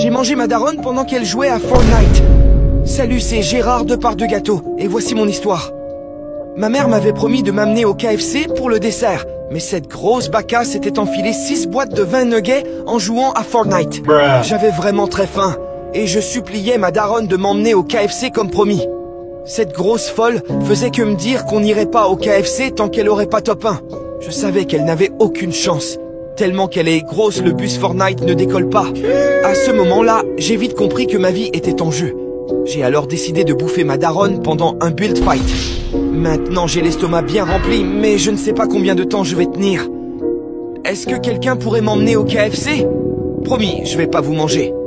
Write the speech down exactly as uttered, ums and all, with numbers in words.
J'ai mangé ma daronne pendant qu'elle jouait à Fortnite. Salut, c'est Gérard de Part de Gâteau, et voici mon histoire. Ma mère m'avait promis de m'amener au K F C pour le dessert, mais cette grosse baka s'était enfilée six boîtes de vingt nuggets en jouant à Fortnite. J'avais vraiment très faim, et je suppliais ma daronne de m'emmener au K F C comme promis. Cette grosse folle faisait que me dire qu'on n'irait pas au K F C tant qu'elle aurait pas top un. Je savais qu'elle n'avait aucune chance. Tellement qu'elle est grosse, le bus Fortnite ne décolle pas. À ce moment-là, j'ai vite compris que ma vie était en jeu. J'ai alors décidé de bouffer ma daronne pendant un build fight. Maintenant, j'ai l'estomac bien rempli, mais je ne sais pas combien de temps je vais tenir. Est-ce que quelqu'un pourrait m'emmener au K F C? Promis, je vais pas vous manger.